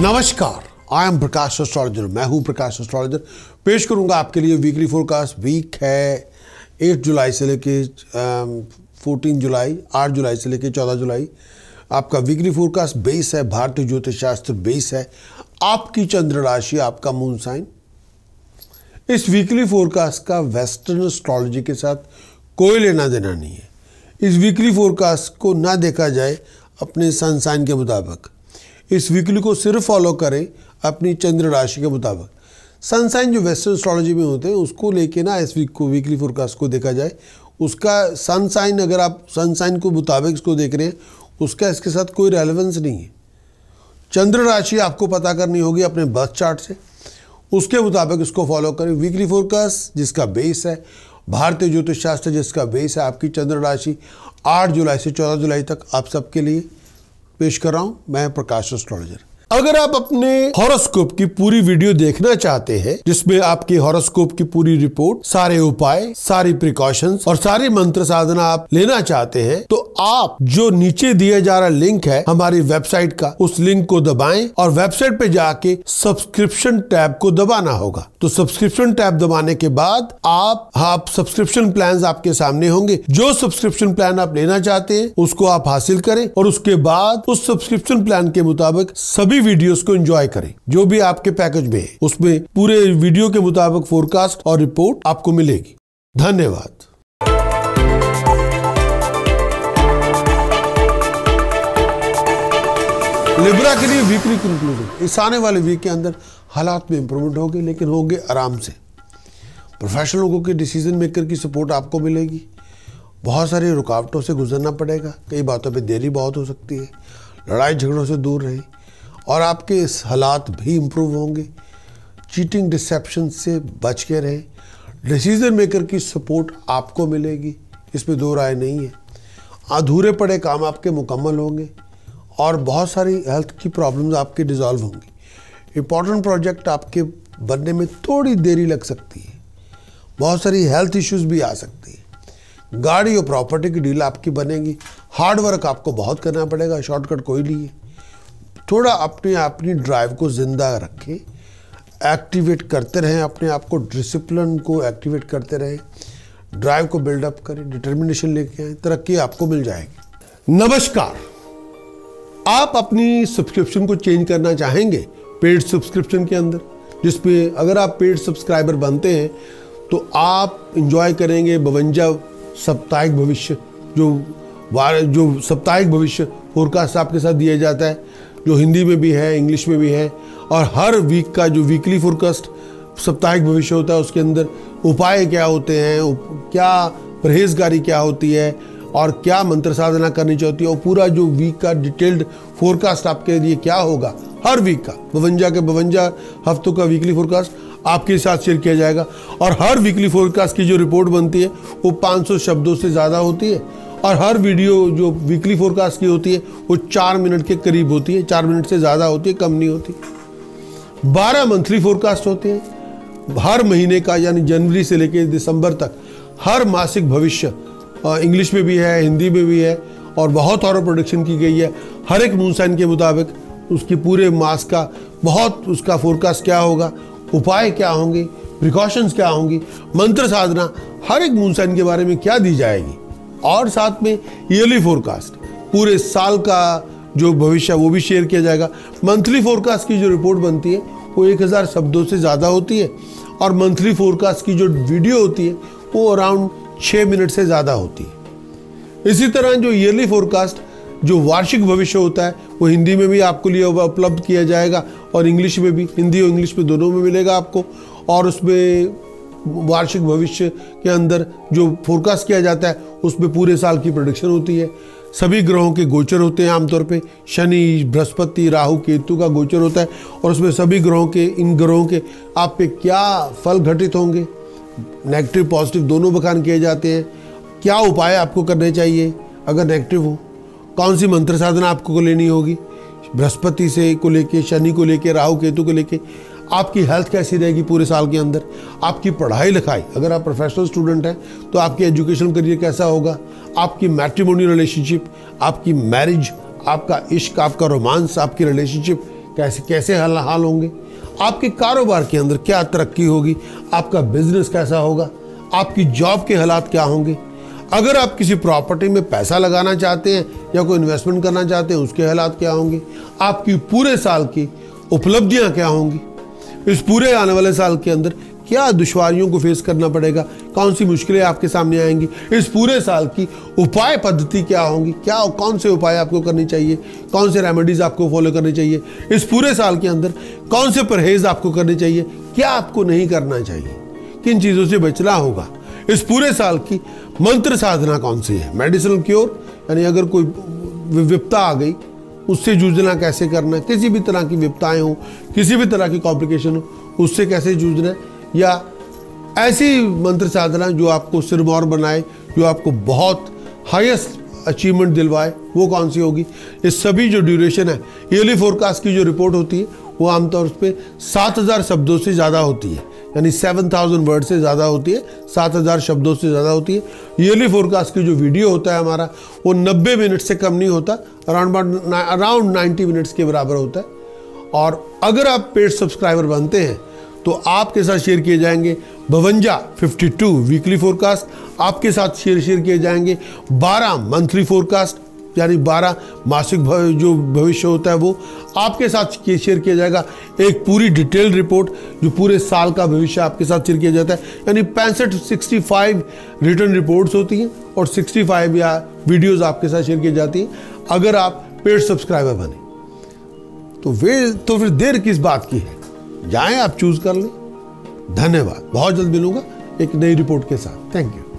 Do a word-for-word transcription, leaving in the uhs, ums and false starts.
नमस्कार, I am Prakash astrologer. मैं हूं प्रकाश एस्ट्रोलॉजर। पेश करूंगा आपके लिए वीकली फोरकास्ट। वीक है आठ जुलाई से लेके चौदह जुलाई, आठ जुलाई से लेके चौदह जुलाई। आपका वीकली फोरकास्ट बेस है भारतीय ज्योतिष शास्त्र, बेस है आपकी चंद्र राशि, आपका मून साइन। इस वीकली फोरकास्ट का वेस्टर्न एस्ट्रोलॉजी के साथ कोई लेना देना नहीं है। इस वीकली फोरकास्ट को ना देखा जाए अपने सन साइन के मुताबिक। इस वीकली को सिर्फ फॉलो करें अपनी चंद्र राशि के मुताबिक। सन साइन जो वेस्टर्न एस्ट्रोलॉजी में होते हैं उसको लेके ना इस वीक को वीकली फोरकास्ट को देखा जाए। उसका सन साइन, अगर आप सन साइन को मुताबिक इसको देख रहे हैं, उसका इसके साथ कोई रेलेवेंस नहीं है। चंद्र राशि आपको पता करनी होगी अपने बर्थ चार्ट से, उसके मुताबिक इसको फॉलो करें। वीकली फोरकास्ट जिसका बेस है भारतीय ज्योतिष शास्त्र, जिसका बेस है आपकी चंद्र राशि, आठ जुलाई से चौदह जुलाई तक आप सबके लिए पेश कर रहा हूं। मैं प्रकाश एस्ट्रोलॉजर। अगर आप अपने हॉरोस्कोप की पूरी वीडियो देखना चाहते हैं, जिसमें आपके हॉरोस्कोप की पूरी रिपोर्ट, सारे उपाय, सारी प्रिकॉशंस और सारी मंत्र साधना आप लेना चाहते हैं, तो आप जो नीचे दिया जा रहा लिंक है हमारी वेबसाइट का, उस लिंक को दबाएं और वेबसाइट पे जाके सब्सक्रिप्शन टैब को दबाना होगा। तो सब्सक्रिप्शन टैब दबाने के बाद आप आप सब्सक्रिप्शन प्लान आपके सामने होंगे। जो सब्सक्रिप्शन प्लान आप लेना चाहते हैं उसको आप हासिल करें और उसके बाद उस सब्सक्रिप्शन प्लान के मुताबिक सभी वीडियोस को एंजॉय करें जो भी आपके पैकेज में है। उसमें पूरे वीडियो के मुताबिक फोरकास्ट और रिपोर्ट आपको मिलेगी। धन्यवाद। लिब्रा के लिए वीकली कंक्लूजन। इस आने वाले वीक के अंदर हालात में इंप्रूवमेंट होंगे, लेकिन होंगे आराम से। प्रोफेशनल लोगों के डिसीजन मेकर की सपोर्ट आपको मिलेगी। बहुत सारी रुकावटों से गुजरना पड़ेगा। कई बातों पे देरी बहुत हो सकती है। लड़ाई झगड़ों से दूर रहें और आपके इस हालात भी इम्प्रूव होंगे। चीटिंग, डिसेप्शन से बच के रहें। डिसीजन मेकर की सपोर्ट आपको मिलेगी, इसमें दो राय नहीं है। अधूरे पड़े काम आपके मुकम्मल होंगे और बहुत सारी हेल्थ की प्रॉब्लम्स आपके डिसॉल्व होंगी। इम्पॉर्टेंट प्रोजेक्ट आपके बनने में थोड़ी देरी लग सकती है। बहुत सारी हेल्थ इश्यूज भी आ सकती है। गाड़ी और प्रॉपर्टी की डील आपकी बनेगी। हार्ड वर्क आपको बहुत करना पड़ेगा, शॉर्टकट कोई नहीं है। थोड़ा अपने अपनी ड्राइव को जिंदा रखें, एक्टिवेट करते रहें अपने आप को, डिसिप्लिन को एक्टिवेट करते रहें, ड्राइव को बिल्डअप करें, डिटर्मिनेशन लेके आए, तरक्की आपको मिल जाएगी। नमस्कार। आप अपनी सब्सक्रिप्शन को चेंज करना चाहेंगे पेड सब्सक्रिप्शन के अंदर, जिसपे अगर आप पेड सब्सक्राइबर बनते हैं तो आप इंजॉय करेंगे बवंजा साप्ताहिक भविष्य, जो वार जो साप्ताहिक भविष्य फोरकास्ट आपके साथ दिया जाता है, जो हिंदी में भी है, इंग्लिश में भी है। और हर वीक का जो वीकली फोरकास्ट साप्ताहिक भविष्य होता है, उसके अंदर उपाय क्या होते हैं, क्या परहेजगारी क्या होती है और क्या मंत्र साधना करनी चाहिए, और पूरा जो वीक का डिटेल्ड फोरकास्ट आपके लिए क्या होगा, हर वीक का बवंजा के बवंजा हफ्तों का वीकली फोरकास्ट आपके साथ शेयर किया जाएगा। और हर वीकली फोरकास्ट की जो रिपोर्ट बनती है वो पाँच सौ शब्दों से ज़्यादा होती है और हर वीडियो जो वीकली फोरकास्ट की होती है वो चार मिनट के करीब होती है। चार मिनट से ज़्यादा होती है, कम नहीं होती। बारह मंथली फोरकास्ट होते हैं हर महीने का, यानी जनवरी से लेकर दिसंबर तक। हर मासिक भविष्य इंग्लिश में भी है, हिंदी में भी है और बहुत और प्रोडक्शन की गई है। हर एक मून साइन के मुताबिक उसकी पूरे मास का बहुत उसका फोरकास्ट क्या होगा, उपाय क्या होंगे, प्रिकॉशंस क्या होंगी, मंत्र साधना हर एक मून साइन के बारे में क्या दी जाएगी। और साथ में ईयरली फोरकास्ट, पूरे साल का जो भविष्य वो भी शेयर किया जाएगा। मंथली फोरकास्ट की जो रिपोर्ट बनती है वो एक हज़ार शब्दों से ज़्यादा होती है और मंथली फोरकास्ट की जो वीडियो होती है वो अराउंड छः मिनट से ज़्यादा होती है। इसी तरह जो ईयरली फोरकास्ट जो वार्षिक भविष्य होता है वो हिंदी में भी आपको लिए उपलब्ध किया जाएगा और इंग्लिश में भी, हिंदी और इंग्लिश में दोनों में मिलेगा आपको। और उसमें वार्षिक भविष्य के अंदर जो फोरकास्ट किया जाता है उसमें पूरे साल की प्रेडिक्शन होती है। सभी ग्रहों के गोचर होते हैं। आमतौर पे शनि, बृहस्पति, राहु, केतु का गोचर होता है और उसमें सभी ग्रहों के, इन ग्रहों के आप पे क्या फल घटित होंगे, नेगेटिव पॉजिटिव दोनों बखान किए जाते हैं। क्या उपाय आपको करने चाहिए अगर नेगेटिव हो, कौन सी मंत्र साधना आपको लेनी होगी, बृहस्पति से को लेके, शनि को लेके, राहु केतु को लेके, आपकी हेल्थ कैसी रहेगी पूरे साल के अंदर, आपकी पढ़ाई लिखाई, अगर आप प्रोफेशनल स्टूडेंट हैं तो आपकी एजुकेशन करियर कैसा होगा, आपकी मैट्रिमोनियल रिलेशनशिप, आपकी मैरिज, आपका इश्क, आपका रोमांस, आपकी रिलेशनशिप कैसे कैसे हाल हाल होंगे, आपके कारोबार के अंदर क्या तरक्की होगी, आपका बिजनेस कैसा होगा, आपकी जॉब के हालात क्या होंगे, अगर आप किसी प्रॉपर्टी में पैसा लगाना चाहते हैं या कोई इन्वेस्टमेंट करना चाहते हैं उसके हालात क्या होंगे, आपकी पूरे साल की उपलब्धियां क्या होंगी, इस पूरे आने वाले साल के अंदर क्या दुश्वारियों को फेस करना पड़ेगा, कौन सी मुश्किलें आपके सामने आएंगी, इस पूरे साल की उपाय पद्धति क्या होंगी, क्या कौन से उपाय आपको करनी चाहिए, कौन से रेमेडीज आपको फॉलो करनी चाहिए, इस पूरे साल के अंदर कौन से परहेज आपको करने चाहिए, क्या आपको नहीं करना चाहिए, किन चीज़ों से बचना होगा, इस पूरे साल की मंत्र साधना कौन सी है, मेडिसिनल क्योर यानी अगर कोई विपदा आ गई उससे जूझना कैसे करना है, किसी भी तरह की विपदाएं हो, किसी भी तरह की कॉम्प्लिकेशन हो उससे कैसे जूझना है, या ऐसी मंत्र साधना जो आपको सिरमौर बनाए, जो आपको बहुत हाईएस्ट अचीवमेंट दिलवाए, वो कौन सी होगी। ये सभी जो ड्यूरेशन है ईयरली फोरकास्ट की जो रिपोर्ट होती है वो आमतौर पे सात हज़ार शब्दों से ज़्यादा होती है, यानी सेवन थाउजेंड वर्ड से ज़्यादा होती है, सात हज़ार शब्दों से ज़्यादा होती है। ईयरली फोरकास्ट की जो वीडियो होता है हमारा वो नब्बे मिनट से कम नहीं होता, अराउंड अराउंड नाइन्टी मिनट्स के बराबर होता है। और अगर आप पेड सब्सक्राइबर बनते हैं तो आपके साथ शेयर किए जाएंगे बवंजा फिफ्टी टू वीकली फोरकास्ट, आपके साथ शेयर शेयर किए जाएंगे बारह मंथली फोरकास्ट यानी बारह मासिक जो भविष्य होता है वो आपके साथ शेयर किया जाएगा, एक पूरी डिटेल रिपोर्ट जो पूरे साल का भविष्य आपके साथ शेयर किया जाता है, यानी पैंसठ सिक्सटी फाइव रिटर्न रिपोर्ट्स होती हैं और सिक्सटी फाइव या वीडियोस आपके साथ शेयर की जाती हैं अगर आप पेड सब्सक्राइबर बने। तो वे तो फिर देर किस बात की है, जाएं आप चूज कर लें। धन्यवाद, बहुत जल्द मिलूंगा एक नई रिपोर्ट के साथ। Thank you.